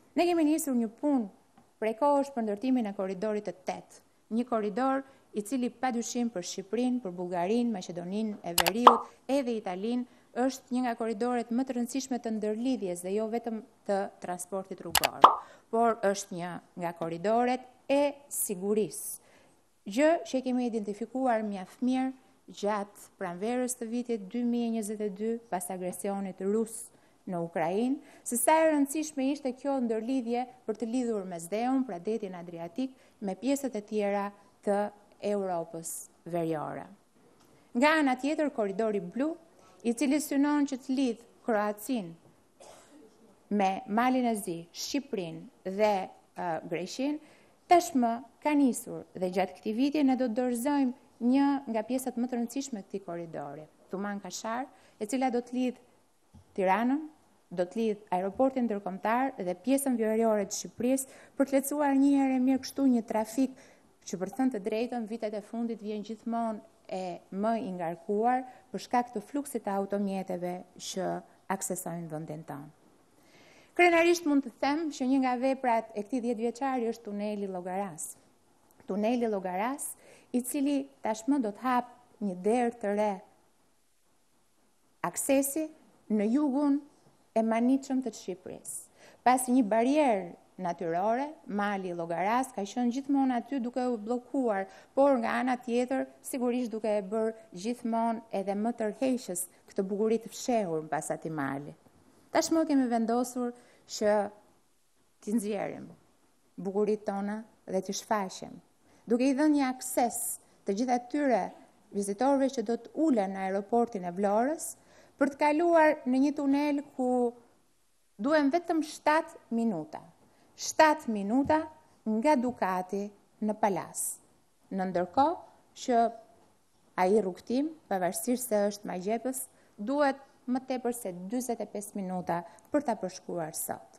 Ne kemi nisur një punë prej kohësh për ndërtimin e korridorit të 8, një korridor i cili padyshim për Shqipërinë, për Bullgarinë, Maqedoninë e Veriut, edhe Italinë, është një nga korridoret më të rëndësishme të ndërlidhjes dhe jo vetëm të transportit rrugor, por është një nga korridoret e sigurisë. Gjë që kemi identifikuar mjaft mirë gjatë pranverës të vitit 2022 pas agresionit rus në Ukrainë, se sa e rëndësishme ishte kjo ndërlidhje për të lidhur Mesdheun, pra detin Adriatik, me pjesët e tjera të Europës veriore. Nga ana tjetër, korridori blu, i cili synon që të lidh Kroacinë me Malin e Zi, Shqipërinë dhe Greqinë, tashmë ka nisur dhe gjatë këtij viti ne do të dorëzojmë një nga pjesët më të rëndësishme të këtij korridori, Tuman Kashar, e cila do të lidh Tiranën, do të lidh aeroportin ndërkombëtar dhe pjesën veriore të Shqipërisë për të lehtësuar një herë mirë kështu një trafik që për thënë të drejtën vitet e fundit vjen gjithmonë e më i ngarkuar për shkak të fluksit të automjeteve që aksesojnë vendin tonë. Krenarisht mund të them që një nga veprat e këtij 10 vjeçari është tuneli Llogaras. Tuneli Llogaras, i cili tashmë do të hap një derë të re aksesi në jugun e maniqëm të Shqipërisë. Pasi një barierë natyrore, mali Llogaras ka qenë gjithmonë aty duke u bllokuar, por nga ana tjetër sigurisht duke e bërë gjithmonë edhe më tërheqës këtë bukuri të fshehur mbas atij mali. Tashmë kemi vendosur që t'i nxjerrim bukuritë tona dhe t'i shfaqem, duke i dhënë një akses të gjithë atyre vizitorëve që do të ulen në aeroportin e Vlorës për të kaluar në një tunel ku duhen vetëm 7 minuta. 7 minuta nga Ducati në Palas. Në ndërkohë që ai rrugtim, pavarësisht se është magjepës, duhet më tepër se 45 minuta për ta përshkruar sot.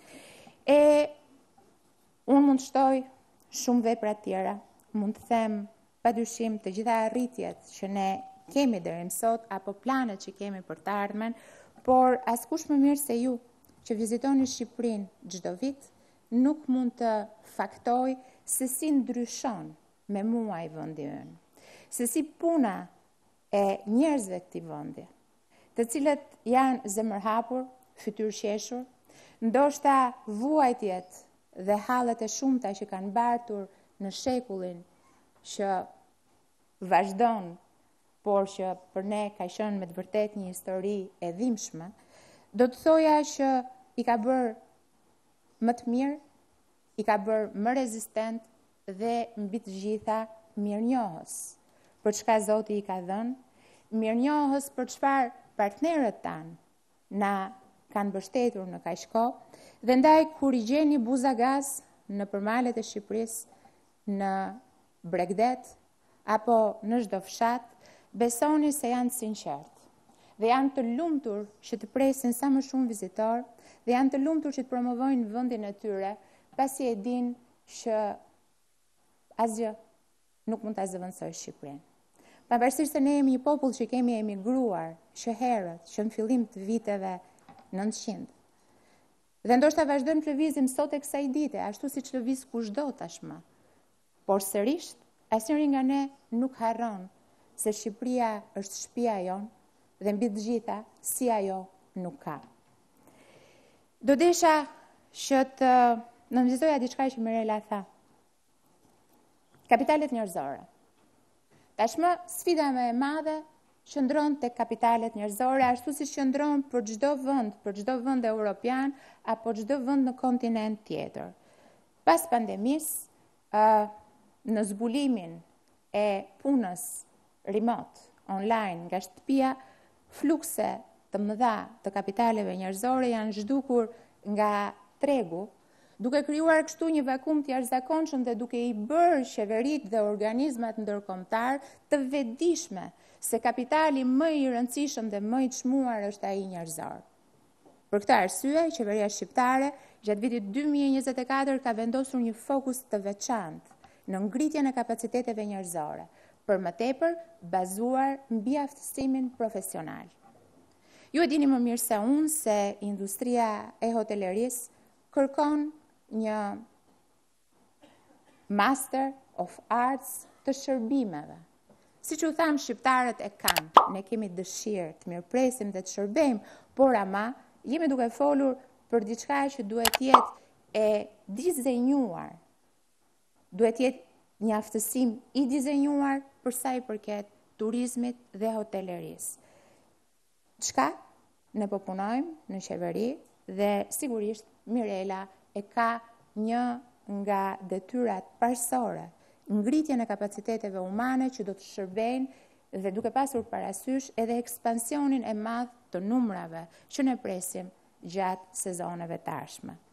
Unë mund të shtoj shumë vepra tjera, mund të them padyshim të gjitha arritjet që ne kemi deri më sot apo planet që kemi për të ardhmen, por askush më mirë se ju që vizitoni Shqipërinë çdo vit nuk mund të faktoj se si ndryshon me muaj vendi ynë, se si puna e njerëzve këtij vendi, të cilët janë zemërhapur, fytyrëqeshur, ndoshta vuajtjet dhe hallet e shumta që kanë mbartur në shekullin që vazhdon, por që për ne ka qenë me të vërtet një histori e dhimbshme, do të thoja që i ka bërë më të mirë, i ka bërë më rezistent dhe mbi të gjitha mirënjohës për çka Zoti i ka dhënë, mirënjohës për çfarë partnerët tanë na kanë mbështetur në kaq kohë, dhe ndaj kur i gjeni buza gaz në përmalet e Shqipërisë, në Bregdet apo në çdo fshat, besoni se janë sinqert dhe janë të lumtur që të presin sa më shumë vizitor dhe janë të lumtur që të promovojnë vendin e tyre, pasi e dinë që asgjë nuk mund ta zëvendësojë Shqipërinë. Pavarësisht se ne jemi një popull që kemi emigruar që herët, që në fillim të viteve 900. Dhe ndoshta vazhdojmë të lëvizim sot e kësaj dite, ashtu siç lëviz kushdo tashmë. Por sërish, asnjëri nga ne nuk harron se Shqipëria është shtëpia jonë dhe mbi të gjitha si ajo nuk ka. Do desha që të nënvizoja diçka që Mirela tha. Kapitalet njerëzore. Tashmë sfida më e madhe qëndron tek kapitalet njerëzore, ashtu si qëndron për çdo vend evropian apo çdo vend në kontinent tjetër. Pas pandemisë, në zbulimin e punës remote, online, nga shtëpia, flukse të mëdha të kapitaleve njerëzore janë zhdukur nga tregu, duke krijuar kështu një vakum të jashtëzakonshëm dhe duke i bërë qeveritë dhe organizmat ndërkombëtar të vetëdijshme se kapitali më i rëndësishëm dhe më i çmuar është ai njerëzor. Për këtë arsye, qeveria shqiptare gjatë vitit 2024 ka vendosur një fokus të veçantë në ngritjen e kapaciteteve njerëzore, për më tepër bazuar mbi aftësimin profesional. Ju e dini më mirë se unë se industria e hotelerisë kërkon një Master of Arts të shërbimeve. Si që u thamë, shqiptarët e kanë, ne kemi dëshirë të mirëpresim dhe të shërbejmë, por ama jemi duke folur për diçka që duhet jetë e dizenjuar, duhet jetë një aftësim i dizenjuar për sa i përket turizmit dhe hotelerisë. Çka ne po punojmë në qeveri dhe sigurisht Mirela e ka një nga detyrat parësore, ngritjen e kapaciteteve humane që do të shërbejnë dhe duke pasur parasysh edhe ekspansionin e madh të numrave që ne presim gjatë sezoneve të ardhshme.